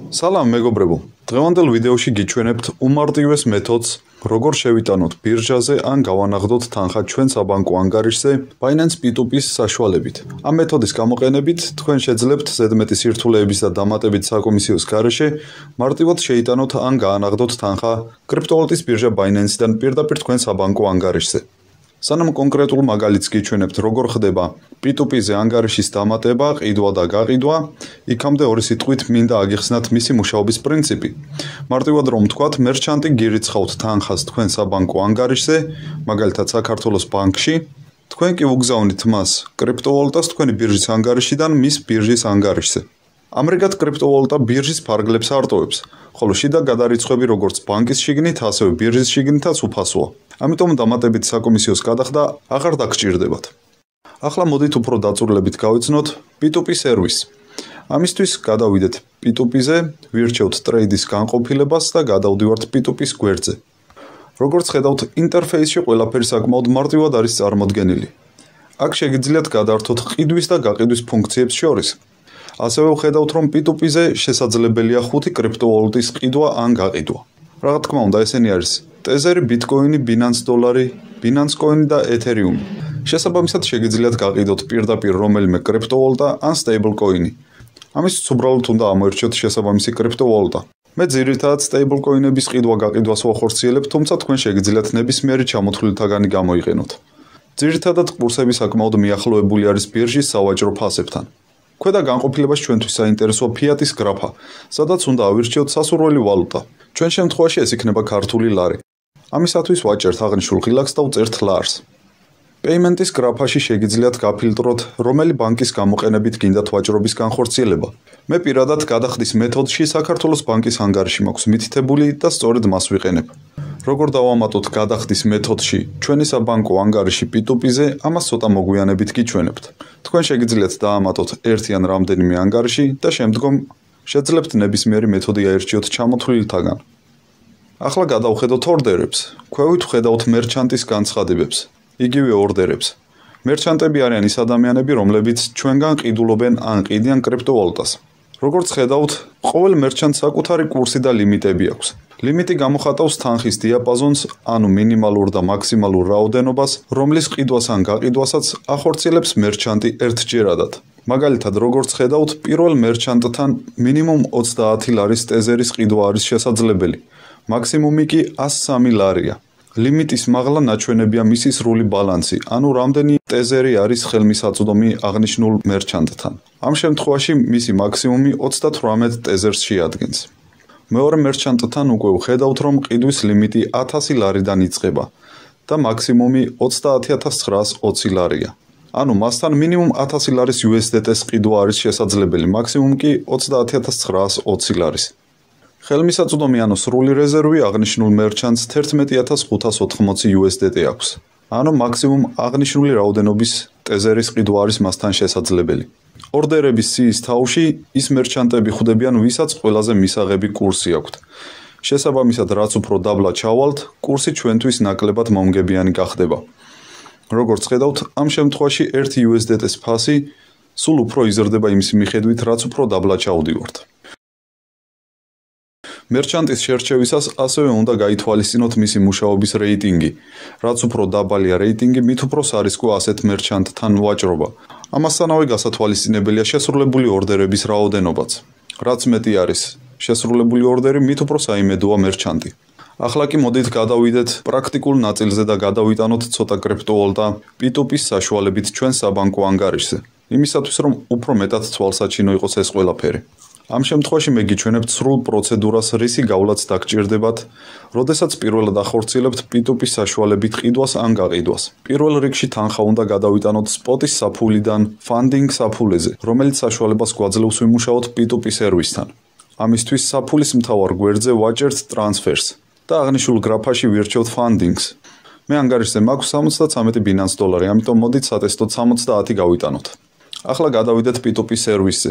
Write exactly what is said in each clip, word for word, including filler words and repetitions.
Სალამ მეგობრებო, დღევანდელ ვიდეოში გიჩვენებთ უმარტივეს მეთოდს, როგორ შევიტანოთ ბირჟაზე ან გავანაღდოთ თანხა ჩვენ საბანკო ანგარიშზე Binance P two P-ის საშუალებით. ამ მეთოდის გამოყენებით თქვენ შეძლებთ ზედმეტი სირთულეების და დამატებით საკომისიოს გარეშე მარტივად შეიტანოთ ან გაანაღდოთ თანხა კრიპტოვალუტის ბირჟა Binance-დან პირდაპირ თქვენ საბანკო ანგარიშზე. Სანამ კონკრეტულ მაგალითს გიჩვენებთ, როგორ ხდება P two P-ზე ანგარიშის დამატება, ყიდვა და გაყიდვა, იქამდე ორი სიტყვით მინდა აგიხსნათ მისი მუშაობის პრინციპი. მარტივად რომ ვთქვათ, მერჩანტი გირიცხავთ თანხას თქვენ საბანკო ანგარიშზე, მაგალითად საქართველოს ბანკში, თქვენ კი უგზავნით მას კრიპტოვალუტას თქვენი ბირჟის ანგარიშიდან მის ბირჟის ანგარიშზე. ამრიგად კრიპტოვალუტა ბირჟის ფარგლებს არტოვებს, ხოლო შიდა გადარიცხვები როგორც ბანკის შიგნით, ასევე ბირჟის შიგნითაც უფასოა. ამიტომ დამატებით საკომისიოს გადახდა აღარ დაგჭირდებათ. ახლა მოდით უფრო დაწვრილებით გავიცნოთ P two P სერვისს. ამისთვის გადავიდეთ P two P-ზე, ვირჩევთ ტრეიდის განყოფილებას და გადავდივართ P two P-ის გვერდზე. როგორც ხედავთ, ინტერფეისში ყველაფერი საკმაოდ მარტივად არის წარმოდგენილი. აქ შეგიძლიათ გადაართოთ ყიდვის და გაყიდვის ფუნქციებს შორის. ასევე ვხედავთ, რომ P two P-ზე შესაძლებელია ხუთი კრიპტოვალუტის ყიდვა ან გაყიდვა. რა თქმა უნდა, ესენი არის Tether, Bitcoin, Binance Dollar, Binance Coin და Ethereum. შესაბამისად შეგიძლიათ გაყიდოთ პირდაპირ რომელიმე კრიპტოვალუტა ან stablecoin. ამისთვის უბრალოდ უნდა ამოერჩიოთ შესაბამისი კრიპტოვალუტა. მე ძირითადად stablecoin-ების ყიდვა-გაყიდვას ვახორციელებ, თუმცა თქვენ შეგიძლიათ ნებისმიერი ჩამოთვლილთაგანი გამოიყენოთ. ძირითადად კურსები საკმაოდ მიახლოებული არის ბირჟის სავაჭრო ფასებთან. ქვედა განყოფილებას ჩვენთვის საინტერესოა ფიატის გრაფა, სადაც უნდა ავირჩიოთ სასურველი ვალუტა. ჩვენ შემთხვევაში ეს იქნება ქართული ლარი. ამისათვის ვაჭერთ აღნიშნულ ღილაკს და ვწერთ ლარს. Payment-ის გრაფაში შეგიძლიათ გაფილტროთ, რომელი ბანკის გამოყენებით გინდათ ვაჭრობის განხორციელება. მე პირადად გადახდის მეთოდში საქართველოს ბანკის ანგარიში მაქვს მითითებული და სწორედ მას ვიყენებ. როგორ დავამატოთ გადახდის მეთოდში ჩვენი საბანკო ანგარიში P two P-ზე, ამას ცოტა მოგვიანებით გიჩვენებთ. თქვენ შეგიძლიათ დაამატოთ ერთი ან რამდენიმე ანგარიში და შემდგომ შეძლებთ ნებისმიერი მეთოდი აერჩიოთ ჩამოთვლილთაგან. ახლა გადავხედოთ ორდერებს. ქვევით ვხედავთ მერჩანტის განცხადებებს. იგივე ორდერებს. მერჩანტები არიან ის ადამიანები, რომლებიც ჩვენგან ყიდულობენ ან ყიდიან კრიპტოვალუტას. როგორც ხედავთ, ყოველ მერჩანტს საკუთარი კურსი და ლიმიტები აქვს. ლიმიტი გამოხატავს თანხის დიაპაზონს, ანუ მინიმალურ და მაქსიმალურ რაოდენობას, რომლის ყიდვას ან გაყიდვასაც ახორციელებს მერჩანტი ერთჯერადად. მაგალითად, როგორც ხედავთ, პირველ მერჩანტთან მინიმუმ ოცდაათი ლარის Tether-ის ყიდვა არის შესაძლებელი. მაქსიმუმი კი ასი სამი ლარია. ლიმიტის მაღლა ნაჩვენებია მისი სრული ბალანსი, ანუ რამდენი Tether არის ხელმისაწვდომი აღნიშნულ მერჩანტთან. ამ შემთხვევაში მისი მაქსიმუმი ოცდათვრამეტ Tether-ს შეადგენს. მეორე მერჩანტთან უკვე ვხედავთ, რომ ყიდვის ლიმიტი ათასი ლარიდან იწყება და მაქსიმუმი ოცდაათი ათას ცხრაას ოცი ლარია. ანუ მასთან მინიმუმ ათასი ლარის U S D T-ს ყიდვა არის შესაძლებელი, მაქსიმუმ კი ოცდაათი ათას ცხრაას ოცი ლარის. ხელმისაწვდომი ანუ სრული რეზერვი აღნიშნულ მერჩანტს თერთმეტი ათას ხუთას ოთხმოცი U S D T აქვს. ანუ მაქსიმუმ აღნიშნული რაოდენობის Tether-ის ყიდვა არის მასთან შესაძლებელი. ორდერების სიის თავში ის მერჩანტები ხვდებიან, ვისაც ყველაზე მისაღები კურსი აქვთ. შესაბამისად, რაც უფრო დაბლა ჩავალთ, კურსი ჩვენთვის ნაკლებად მომგებიანი გახდება. როგორც ხედავთ, ამ შემთხვევაში ერთი U S D T-ს ფასი სულ უფრო იზრდება იმის მიხედვით, რაც უფრო დაბლა ჩავდივართ. მერჩანტის შერჩევისას ასევე უნდა გაითვალისწინოთ მისი მუშაობის რეიტინგი. რაც უფრო დაბალია რეიტინგი, მით უფრო სარისკო ასეთ მერჩანტთან ვაჭრობა. ამასთანავე გასათვალისწინებელია შესრულებული ორდერების რაოდენობაც. რაც მეტი არის შესრულებული ორდერი, მით უფრო საიმედოა მერჩანტი. ახლა კი მოდით გადავიდეთ პრაქტიკულ ნაწილზე და გადავიტანოთ ცოტა კრიპტოვალუტა P two P-ის საშუალებით ჩვენ საბანკო ანგარიშზე. იმისათვის, რომ უფრო მეტად თვალსაჩინო იყოს ეს ყველაფერი. ამ შემთხვევაში მე გიჩვენებთ სრულ პროცედურას, რისი გავლაც დაგჭირდებათ, როდესაც პირველად ახორციელებთ P two P-ის საშუალებით ყიდვას ან გაყიდვას. პირველ რიგში თანხა უნდა გადავიტანოთ სპოტის საფულიდან funding საფულეზე, რომელიც საშუალებას გვაძლევს ვიმუშაოთ P two P სერვისთან. ამისთვის საფულის მთავარ გვერდზე ვაჭერთ transfers და აღნიშნულ გრაფაში ვირჩევთ fundings. მე ანგარიშზე მაქვს სამოცდათრამეტი Binance Dollar, ამიტომ მოდით სატესტოდ სამოცდაათი გავიტანოთ. ახლა გადავიდეთ P two P სერვისზე.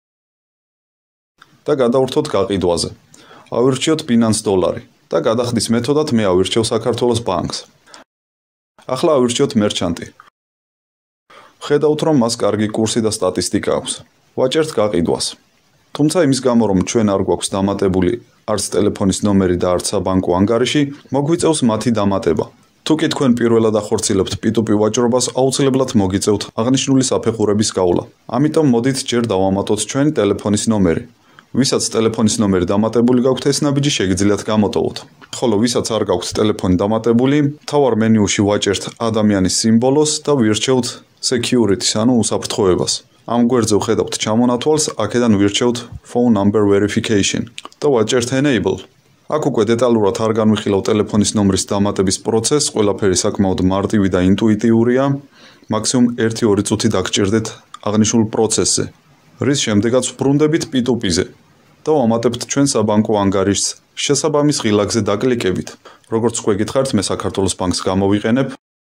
და გადავრთოთ გაყიდვაზე. ავირჩიოთ Binance Dollar და გადახდის მეთოდად მე ავირჩევ საქართველოს ბანკს. ახლა ავირჩიოთ მერჩანტი. ხედავთ, რომ მას კარგი კურსი და სტატისტიკა აქვს. ვაჭერთ გაყიდვას. თუმცა იმის გამო რომ ჩვენ არ გვაქვს დამატებული არც ტელეფონის ნომერი და არც საბანკო ანგარიში, მოგვიწევს მათი დამატება. თუ კი თქვენ პირველად ახორციელებთ პი ტუ პი ვაჭრობას, აუცილებლად მოგიწევთ აღნიშნული საფეხურების გავლა. ამიტომ მოდით ჯერ დავამატოთ ჩვენი ტელეფონის ნომერი. ვისაც ტელეფონის ნომერი დამატებული გაქვთ, ეს ნაბიჯი შეგიძლიათ გამოტოვოთ. ხოლო ვისაც არ გაქვთ ტელეფონი დამატებული, მთავარ მენიუში ვაჭერთ ადამიანის სიმბოლოს და ვირჩევთ security-ს, ანუ უსაფრთხოებას. ამ გვერდზე ვხედავთ ჩამონათვალს, აქედან ვირჩევთ phone number verification და ვაჭერთ enable. აქ უკვე დეტალურად არ განვიხილავ ტელეფონის ნომრის დამატების პროცესს, ყველაფერი საკმაოდ მარტივი და ინტუიტიურია. მაქსიმუმ ერთი ორი წუთი დაგჭირდეთ აღნიშნულ პროცესზე. რის შემდეგაც ვბრუნდებით პი ტუ პი-ზე და ვამატებთ ჩვენ საბანკო ანგარიშს შესაბამის ღილაკზე დაკლიკებით. როგორც თქვენ გითხართ, მე საქართველოს ბანკს გამოვიყენებ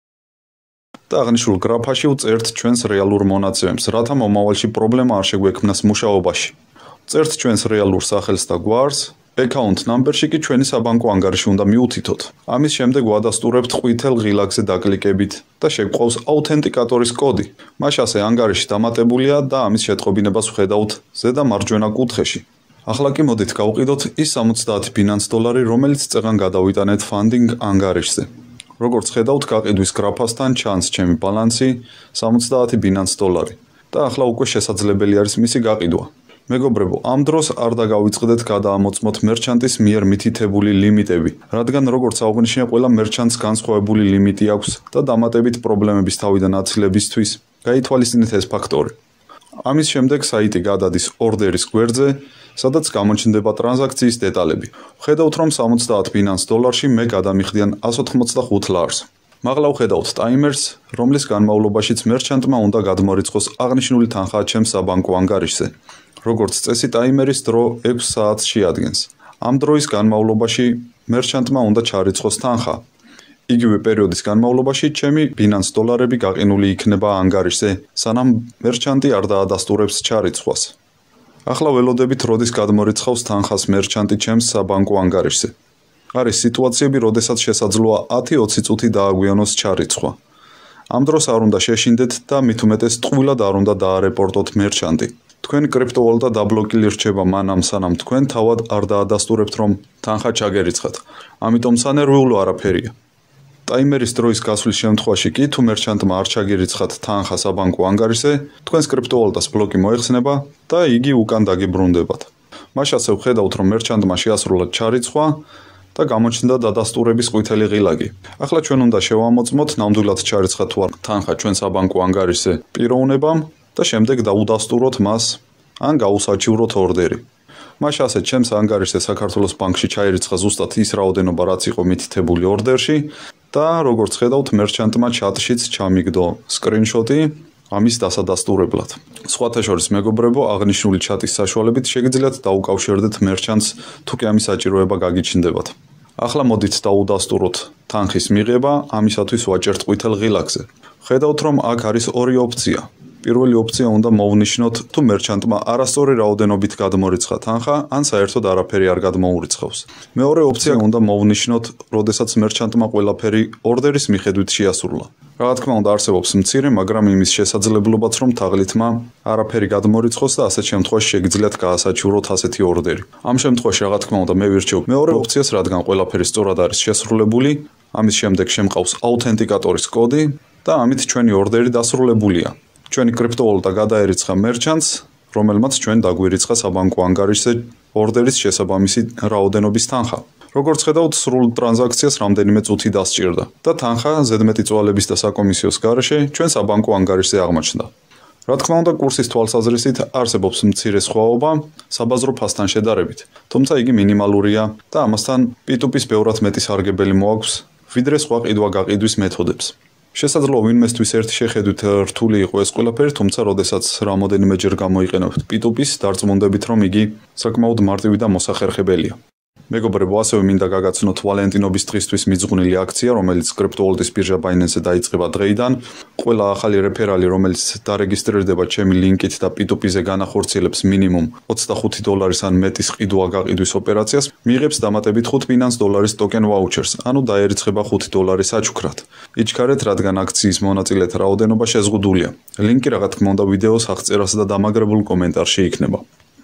და აღნიშნულ გრაფაში ვწერთ ჩვენს რეალურ მონაცემებს, რათა მომავალში პრობლემა არ შეგვექმნას მუშაობაში. წერთ ჩვენს რეალურ სახელს და გვარს, account number-ში კი ჩვენი საბანკო ანგარიში უნდა მიუთითოთ. ამის შემდეგ ვადასტურებთ ყვითელ ღილაკზე დაკლიკებით და შეგვყავს აუთენტიკატორის კოდი. მაშ ასე ანგარიში დამატებულია და ამის შეტყობინებას ვხედავთ ზედა მარჯვენა კუთხეში. ახლა კი მოდით გავყიდოთ ის სამოცდაათი ბინანს დოლარი, რომელიც წეღან გადავიტანეთ funding ანგარიშზე. როგორც ხედავთ, გაყიდვის გრაფასთან ჩანს ჩემი ბალანსი სამოცდაათი ბინანს დოლარი და ახლა უკვე შესაძლებელი არის მისი გაყიდვა. მეგობრებო, ამ დროს არ დაგავიწყდეთ გადაამოწმოთ მერჩანტის მიერ მითითებული ლიმიტები, რადგან როგორც აღვნიშნე, ყველა მერჩანტს განსხვავებული ლიმიტი აქვს და დამატებით პრობლემების თავიდან აცილებისთვის გაითვალისწინეთ ეს ფაქტორი. ამის შემდეგ საიტი გადადის ორდერის გვერდზე, სადაც გამოჩნდება ტრანზაქციის დეტალები. ვხედავთ, რომ სამოცდაათ ბინანს დოლარში მე გადამიხდიან ასი ოცდახუთ ლარს. მაღლა ვხედავთ ტაიმერს, რომლის განმავლობაშიც მერჩანტმა უნდა გადმორიცხოს აღნიშნული თანხა ჩემს საბანკო ანგარიშზე. როგორც წესი, ტაიმერის დრო ექვს საათს შეადგენს. ამ დროის განმავლობაში მერჩანტმა უნდა ჩარიცხოს თანხა. იგივე პერიოდის განმავლობაში ჩემი ბინანს დოლარები გაყინული იქნება ანგარიშზე, სანამ მერჩანტი არ დაადასტურებს ჩარიცხვას. ახლა ველოდებით, როდის გადმორიცხავს თანხას მერჩანტი ჩემს საბანკო ანგარიშზე. არის სიტუაციები, როდესაც შესაძლოა ათი ოცი წუთი დააგვიანოს ჩარიცხვა. ამ დროს არ უნდა შეშინდეთ და მით უმეტეს ტყუილად არ უნდა დაარეპორტოთ მერჩანტი. თქვენ კრიპტოვალუტა დაბლოკილი რჩება მანამ, სანამ თქვენ თავად არ დაადასტურებთ, რომ თანხა ჩაგერიცხათ. ამიტომ სანერვიულო არაფერია. ტაიმერის დროის გასვლის შემთხვევაში კი, თუ მერჩანტმა არ ჩაგერიცხათ თანხა საბანკო ანგარიშზე, თქვენს კრიპტოვალუტას ბლოკი მოეხსნება და იგი უკან დაგიბრუნდებათ. მაშ ასე ვხედავთ, რომ მერჩანტმა შეასრულა ჩარიცხვა და გამოჩნდა დადასტურების ყვითელი ღილაკი. ახლა ჩვენ უნდა შევამოწმოთ ნამდვილად ჩარიცხა თუ არა თანხა ჩვენ საბანკო ანგარიშზე პიროვნებამ და შემდეგ დაუდასტუროთ მას ან გაუსაჩივროთ ორდერი. მაშ ასე ჩემს ანგარიშზე საქართველოს ბანკში ჩაირიცხა ზუსტად ის რაოდენობა, რაც იყო მითითებული ორდერში და როგორც ხედავთ, მერჩანტმა ჩატშიც ჩამიგდო სკრინშოტი ამის დასადასტურებლად. სხვათა შორის, მეგობრებო, აღნიშნული ჩატის საშუალებით შეგიძლიათ დაუკავშირდეთ მერჩანტს, თუ კი ამის საჭიროება გაგიჩნდებათ. ახლა მოდით დაუდასტუროთ თანხის მიღება, ამისათვის ვაჭერთ ყვითელ ღილაკზე. ხედავთ, რომ აქ არის ორი ოფცია. პირველი ოფცია უნდა მოვნიშნოთ, თუ მერჩანტმა არასწორი რაოდენობით გადმორიცხა თანხა, ან საერთოდ არაფერი არ გადმოურიცხავს. მეორე ოფცია უნდა მოვნიშნოთ, როდესაც მერჩანტმა ყველაფერი ორდერის მიხედვით შეასრულა. რა თქმა უნდა, არსებობს მცირე, მაგრამ იმის შესაძლებლობაც, რომ თაღლითმა არაფერი გადმორიცხოს და ასეთ შემთხვევაში შეგიძლიათ გაასაჩივროთ ასეთი ორდერი. ამ შემთხვევაში, რა თქმა უნდა, მე ვირჩევ მეორე ოფციას, რადგან ყველაფერი სწორად არის შესრულებული. ამის შემდეგ შემყავს აუთენტიკატორის კოდი და ამით ჩვენი ორდერი დასრულებულია. ჩვენი კრიპტოვალუტა გადაერიცხა მერჩანტს, რომელმაც ჩვენ დაგვირიცხა საბანკო ანგარიშზე ორდერის შესაბამისი რაოდენობის თანხა. როგორც ხედავთ, სრულ ტრანზაქციას რამდენიმე წუთი დასჭირდა და თანხა ზედმეტი წვალების და საკომისიოს გარეშე ჩვენ საბანკო ანგარიშზე აღმოჩნდა. რა თქმა უნდა, კურსის თვალსაზრისით არსებობს მცირე სხვაობა საბაზრო ფასთან შედარებით, თუმცა იგი მინიმალურია და ამასთან პი ტუ პი-ს ბევრად მეტი სარგებელი მოაქვს, ვიდრე სხვა ყიდვა-გაყიდვის მეთოდებს. შესაძლოა ვინმესთვის ერთი შეხედვით რთული იყო ეს ყველაფერი, თუმცა როდესაც რამოდენიმეჯერ გამოიყენებთ პი ტუ პი-ს, დარწმუნდებით, რომ იგი საკმაოდ მარტივი და მოსახერხებელია. მეგობრებო, ასევე მინდა გაგაცნოთ ვალენტინობის დღისთვის მიძღვნილი აქცია, რომელიც კრიპტოვალუტის ბირჟა Binance-ზე დაიწყება დღეიდან. ყველა ახალი რეფერალი, რომელიც დარეგისტრირდება ჩემი ლინკით და პი ტუ პი-ზე განახორციელებს მინიმუმ ოცდახუთი დოლარის ან მეტის ყიდვა-გაყიდვის ოპერაციას, მიიღებს დამატებით ხუთი ბინანს დოლარის ტოკენ ვაუჩერს, ანუ დაერიცხება ხუთი დოლარი საჩუქრად. იჩქარეთ, რადგან აქციის მონაწილეთა რაოდენობა შეზღუდულია. ლინკი, რა თქმა უნდა, ვიდეოს აღწერას და დამაგრებულ კომენტარში იქნება.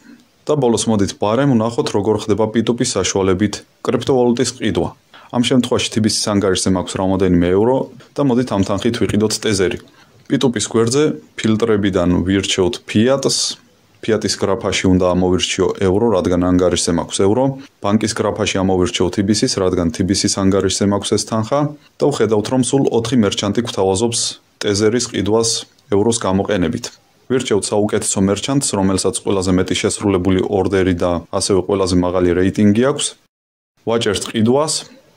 და ბოლოს მოდით პარემ ვნახოთ როგორ ხდება პი ტუ პი საშუალებით კრიპტოვალუტის ყიდვა. ამ შემთხვევაში T B C-ის ანგარიშზე მაქვს რამოდენიმე ევრო და მოდით ამ თანხით ვიყიდოთ ტეზერი. პი ტუ პის გვერდზე ფილტრებიდან ვირჩევთ Fiat-ს. Fiat-ის გრაფაში უნდა ამოვირჩიო ევრო, რადგან ანგარიშზე მაქვს ევრო. ბანკის გრაფაში ამოვირჩიო T B C-ს, რადგან T B C-ის ანგარიშზე მაქვს ეს თანხა და ვხედავთ, რომ სულ ოთხი მერჩანტი გვთავაზობს ტეზერის ყიდვას ევროს გამოყენებით. ვირჩევთ საუკეთესო მერჩანტს, რომელსაც ყველაზე მეტი შესრულებული ორდერი და ასევე ყველაზე მაღალი რეიტინგი აქვს. ვაჭერთ ყიდვას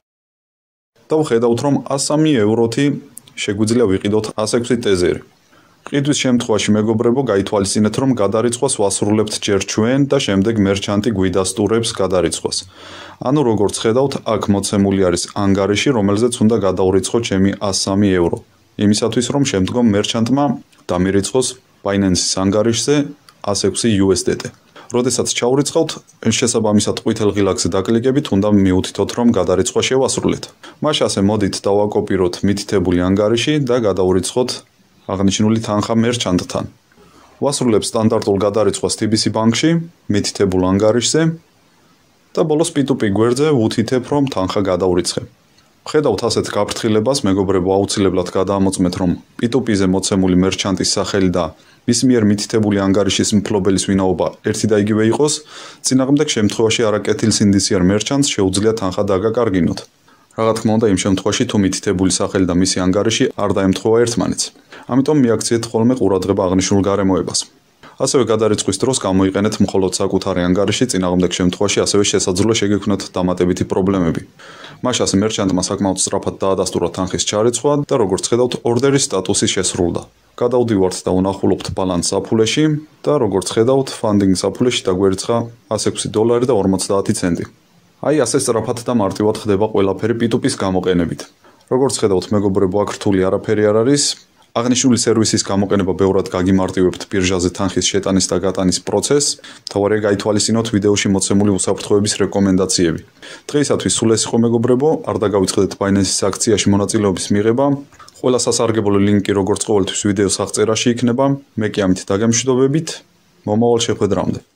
და ვხედავთ, რომ ას სამი ევროთი შეგვიძლია ვიყიდოთ ას ექვსი ტეზერი. ყიდვის შემთხვევაში მეგობრებო, გაითვალისწინეთ, რომ გადარიცხვას ვასრულებთ ჯერ ჩვენ და შემდეგ მერჩანტი გვიდასტურებს გადარიცხვას. ანუ როგორც ხედავთ, აქ მოცემული არის ანგარიში, რომელზეც უნდა გადავრიცხო ჩემი ას სამი ევრო. იმისათვის, რომ შემდგომ მერჩანტმა დამირიცხოს Binance-ის ანგარიშზე ას ექვსი იუ ეს დი ტი. როდესაც ჩავრიცხავთ, შესაბამისად ყვითელ ღილაკზე დაკლიკებით უნდა მიუთითოთ, რომ გადარიცხვა შევასრულეთ. მაშ ასე მოდით დავაკოპიროთ მითითებული ანგარიში და გადავრიცხოთ აღნიშნული თანხა მერჩანტთან. ვასრულებ სტანდარტულ გადარიცხვას T B C ბანკში, მითითებულ ანგარიშზე და ბოლოს პი ტუ პი გვერდზე ვუთითებ, რომ თანხა გადავრიცხე. ვხედავთ ასეთ გაფრთხილებას, მეგობრებო, აუცილებლად გადაამოწმეთ, რომ პი ტუ პი-ზე მოცემული მერჩანტის სახელი და მის მიერ მითითებული ანგარიშის მფლობელის ვინაობა ერთი და იგივე იყოს, წინააღმდეგ შემთხვევაში არაკეთილსინდისიერ მერჩანტს შეუძლია თანხა დაგაკარგინოთ. რა თქმა უნდა, იმ შემთხვევაში თუ მითითებული სახელი და მისი ანგარიში არ დაემთხვევა ერთმანეთს. ამიტომ მიაქციეთ ხოლმე ყურადღება აღნიშნულ გარემოებას. ასევე გადარიცხვის დროს გამოიყენეთ მხოლოდ საკუთარი ანგარიში, წინააღმდეგ შემთხვევაში ასევე შესაძლოა შეგექმნათ დამატებითი პრობლემები. მაშ ასე მერჩანტმა საკმაოდ სწრაფად დაადასტურა თანხის ჩარიცხვა და როგორც ხედავთ, ორდერის სტატუსი შესრულდა. გადავდივართ და ვნახულობთ ბალანს საფულეში და როგორც ხედავთ, ფანდინგ საფულეში დაგვერიცხა ას ექვსი დოლარი და ორმოცდაათი ცენტი. აი ასე სწრაფად და მარტივად ხდება ყველაფერი პი ტუ პის გამოყენებით. როგორც ხედავთ, მეგობრებო, აქ რთული არაფერი არ არის. აღნიშნული სერვისის გამოყენება ბევრად გაგიმარტივებთ ბირჟაზე თანხის შეტანის და გატანის პროცესს. თავარია გაითვალისწინოთ ვიდეოში მოცემული უსაფრთხოების რეკომენდაციები. დღეისათვის სულ ეს იყო, მეგობრებო, არ დაგავიწყდეთ Binance-ის აქციაში მონაწილეობის მიღება. ყველა სასარგებლო ლინკი როგორც ყოველთვის ვიდეოს აღწერაში იქნება. მე კი ამით დაგემშვიდობებით. მომავალ შეხვედრამდე.